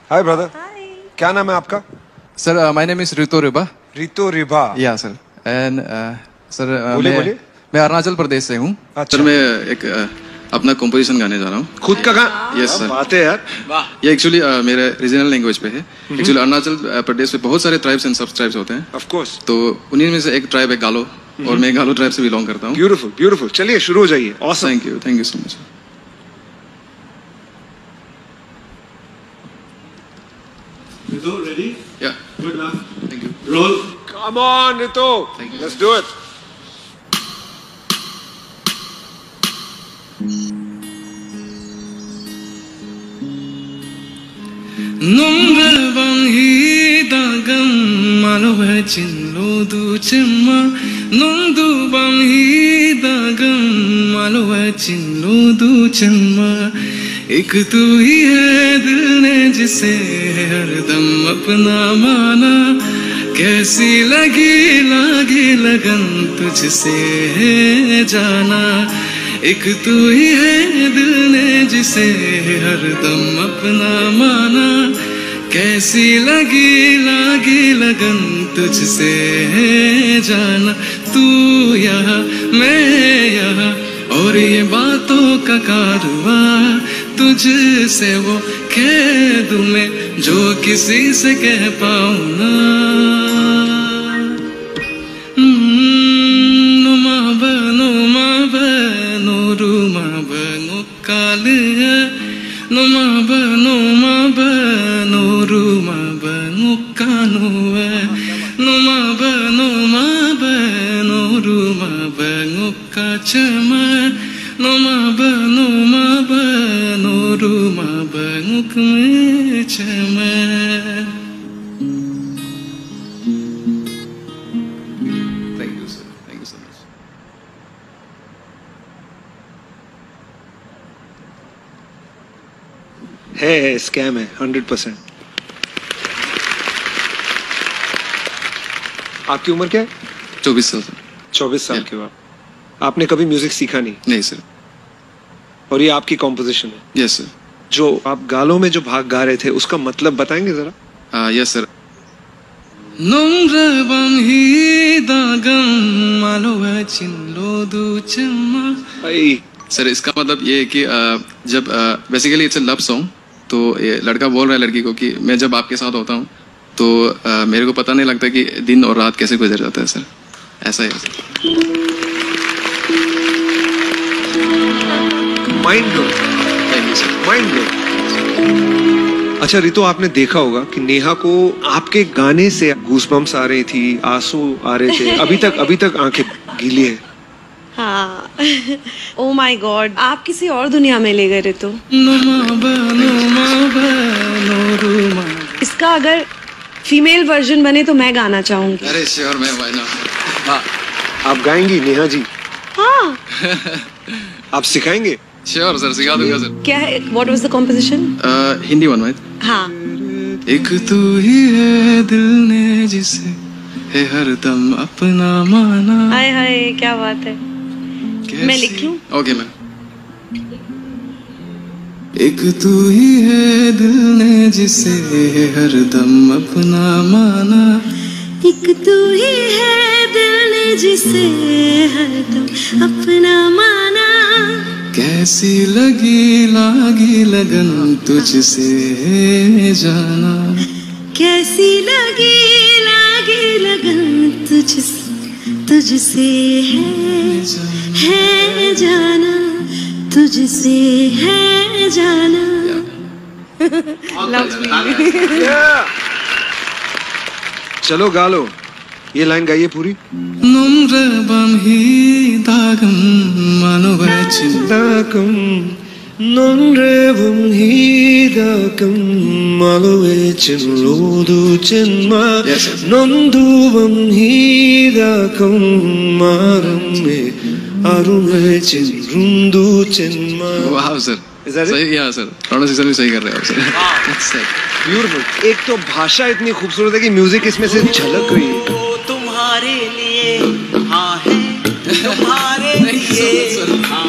Hi brother. क्या नाम है आपका? सर माय नेम इज रितो रिबा। रितो रिबा। या सर एंड सर मैं अरुणाचल प्रदेश से हूँ। अच्छा। सर मैं एक अपना कंपोजिशन गाने जा रहा हूँ। खुद का गाना? Yes sir. बात है यार। ये एक्चुअली मेरे रीजनल लैंग्वेज पे है। एक्चुअली अरुणाचल प्रदेश में बहुत सारे ट्राइब्स एंड सब ट्राइब्स होते हैं। Of course. तो उन्हीं में से एक ट्राइब है गालो और मैं गालो ट्राइब से बिलोंग करता हूँ। Beautiful beautiful. चलिए शुरू हो जाइए। Awesome. Thank you so much. Rito, ready? Yeah. Good luck. Thank you. Roll. Come on, Rito. Thank you. Let's do it. Nungabang hidagam malawa chinlo du chimma Nungdubang hidagam malawa chinlo du chimma एक तू ही है दिल ने जिसे हरदम अपना माना कैसी लगी लगन तुझसे है जाना एक तू ही है दिल ने जिसे हरदम अपना माना कैसी लगी लगन तुझसे है जाना तू यहाँ मैं यहाँ और ये बातों का कारवां तुझसे वो कह दूं मैं जो किसी से कह पाऊं ना नुमा बनो रूमा बनो काल नुमा बनो रूमा बनो कानू नुमा बनो रूमा बनो काचमा नुमा बनो रूमा बनुक में चमा। Thank you sir. Thank you so much. है स्कैम है 100%। आपकी उम्र क्या है? 24 साल सर। 24 साल के बाद आपने कभी म्यूजिक सीखा नहीं? नहीं सर। और ये आपकी कॉम्पोजिशन है? Yes sir. जो आप गालों में जो भाग गा रहे थे उसका मतलब बताएंगे जरा? Yes sir. नोंग्रबम हिदागम मालोवा चिनलो दु चम्मा। सर इसका मतलब ये है कि जब basically it's a love song तो ये लड़का बोल रहा है लड़की को कि मैं जब आपके साथ होता हूँ तो मेरे को पता नहीं लगता कि दिन और रात कैसे गुजर जाता है सर। ऐसा है sir. Mind blowing. Mind blowing. अच्छा रितो, आपने देखा होगा कि नेहा को आपके गाने से गूज़बम्प्स आ रही थी, आंसू आ रहे थे। अभी तक आंखें गीली है। हाँ। ओ माय गॉड, आप किसी और दुनिया में ले गए रितो। इसका अगर फीमेल वर्जन बने तो मैं गाना चाहूंगी। अरे श्योर मैं हाँ। आप गाएंगी नेहा जी? हाँ। आप सिखाएंगे? श्योर सर, सिखा दूंगा सर। क्या है? What was the composition? Hindi one right? हाँ। एक तू ही है दिल ने जिसे है हरदम अपना माना। हाय हाय, क्या बात है। मैं लिख लूं? Okay ma'am. एक तू ही है दिल ने जिसे है हरदम अपना माना एक तू ही है दिल ने जिसे हरदम अपना माना कैसी लगी लगन तुझसे जाना कैसी लगी लगन तुझसे है जाना तुझसे है जाना। चलो गा लो, ये लाइन गाइए पूरी। नोंग्रबम हिदागम मालोवा चिनलोदु नोंग्रबम हिदागम मालोवा चिनलोदु चिन्मा नोंदुबम हिदागम मारमे अरुमे चिनरुंदु चिन्मा। वाह सर, सही। यहाँ सर प्रोनाउंसिएशन भी सही कर रहे हो सर। ब्यूटीफुल। एक तो भाषा इतनी खूबसूरत है कि म्यूजिक इसमें से झलक रही है। तुम्हारे लिए हाँ है तुम्हारे लिए हाँ